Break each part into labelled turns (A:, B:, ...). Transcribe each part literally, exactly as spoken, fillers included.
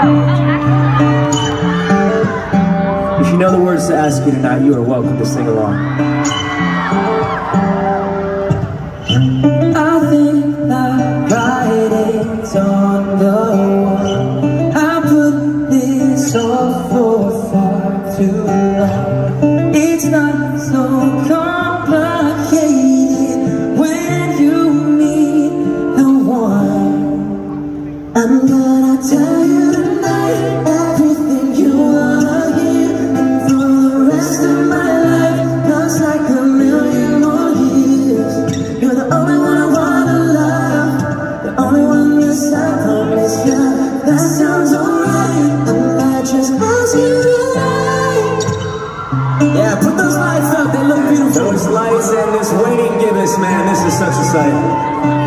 A: If you know the words to Ask You Tonight, you are welcome to sing along. I think the writing's on the wall. I put this off for far too long. It's not so complicated when you meet the one. I'm gonna tell you tonight everything you wanna hear, and for the rest of my life, just like a million more years. You're the only one I wanna love, the only one that's I promise you. That sounds alright. I might just ask you tonight. Yeah, put those lights up, they look beautiful. Those lights and this waiting gibbous, man, this is such a sight.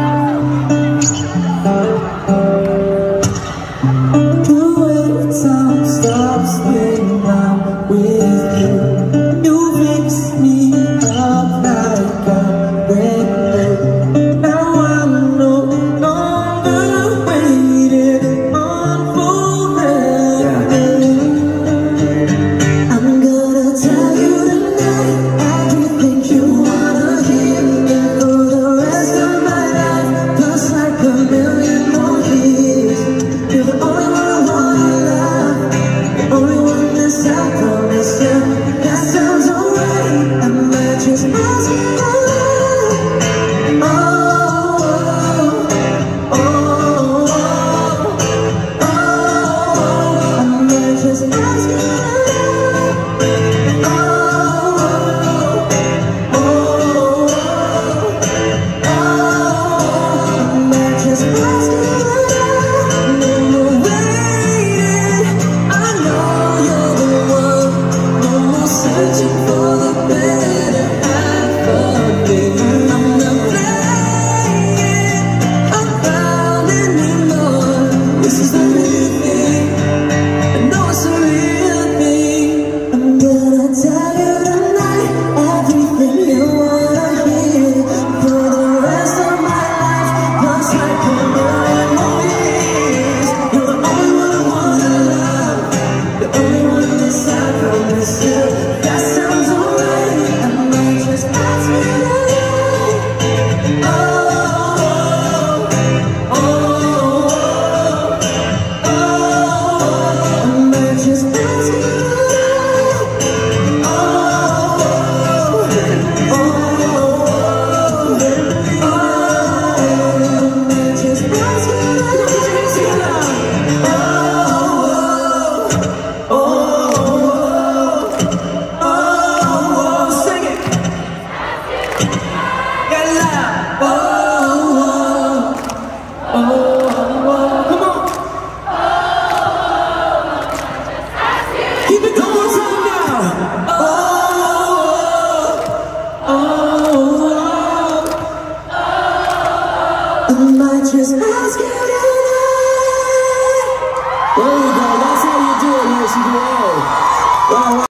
A: Stops when I'm with you. You fix me up like a breakthrough. Now I'm no longer waiting on forever. Yeah. I'm gonna tell you tonight everything you wanna hear, and for the rest of my life, just like a million more years. You're the only one I wanna love, only one that's I promise you. That sounds alright. I might just ask you tonight. Oh, oh, oh, oh, oh. I might just ask you tonight. Oh, oh, oh, oh, oh. I might just ask you tonight. Searching for the better half of me. I'm not playing around anymore. This is the real thing. I know it's a real thing. I'm gonna tell you tonight everything you wanna hear, for the rest of my life, just like a million more years. You're the only one I wanna love, the only one that's I promise you. I might just ask you tonight. There you go, that's how you do it, Hershey. Wow.